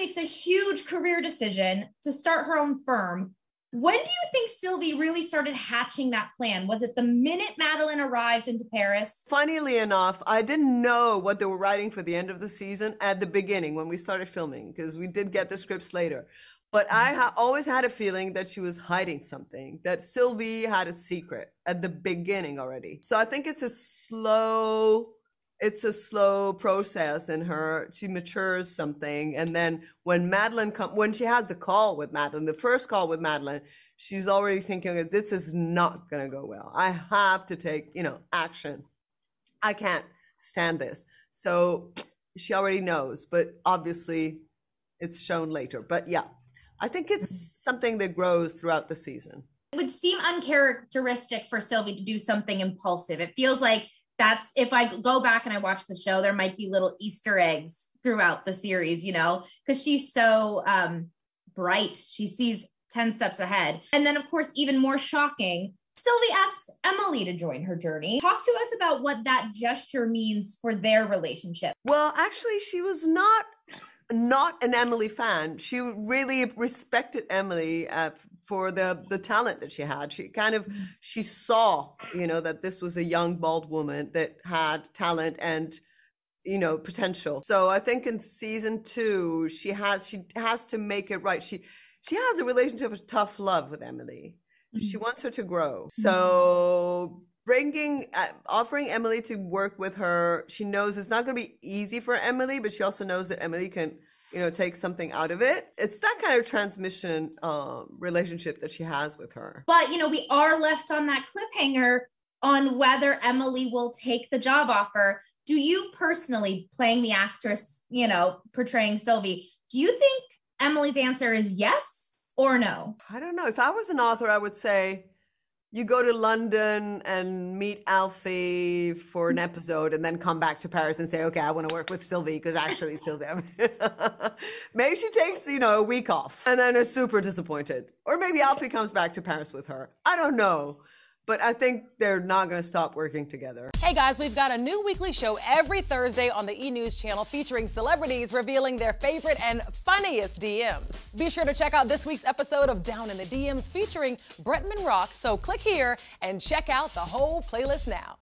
makes a huge career decision to start her own firm. When do you think Sylvie really started hatching that plan? Was it the minute Madeline arrived into Paris? Funnily enough, I didn't know what they were writing for the end of the season at the beginning when we started filming, because we did get the scripts later. But I always had a feeling that she was hiding something, that Sylvie had a secret at the beginning already. So I think it's a slow process in her. She matures something, and then when she has the call with Madeline, the first call with Madeline, she's already thinking, this is not gonna go well. I have to take, action. I can't stand this. So she already knows, but obviously it's shown later. But yeah, I think it's something that grows throughout the season. It would seem uncharacteristic for Sylvie to do something impulsive. It feels like if I go back and I watch the show, there might be little Easter eggs throughout the series, because she's so bright. She sees 10 steps ahead. And then, of course, even more shocking, Sylvie asks Emily to join her journey. Talk to us about what that gesture means for their relationship. Well, actually, she was not an Emily fan. She really respected Emily for the talent that she had. She saw, that this was a young, bald woman that had talent and, potential. So I think in season 2, she has to make it right. She has a relationship of tough love with Emily. Mm-hmm. She wants her to grow. So offering Emily to work with her, she knows it's not going to be easy for Emily, but she also knows that Emily can, take something out of it. It's that kind of transmission relationship that she has with her. But, we are left on that cliffhanger on whether Emily will take the job offer. Do you personally, playing the actress, portraying Sylvie, do you think Emily's answer is yes or no? I don't know. If I was an author, I would say, you go to London and meet Alfie for an episode and then come back to Paris and say, okay, I want to work with Sylvie because actually Sylvia. Maybe she takes, a week off and then is super disappointed. Or maybe Alfie comes back to Paris with her. I don't know. But I think they're not going to stop working together. Hey guys, we've got a new weekly show every Thursday on the E! News channel featuring celebrities revealing their favorite and funniest DMs. Be sure to check out this week's episode of Down in the DMs featuring Bretman Rock. So click here and check out the whole playlist now.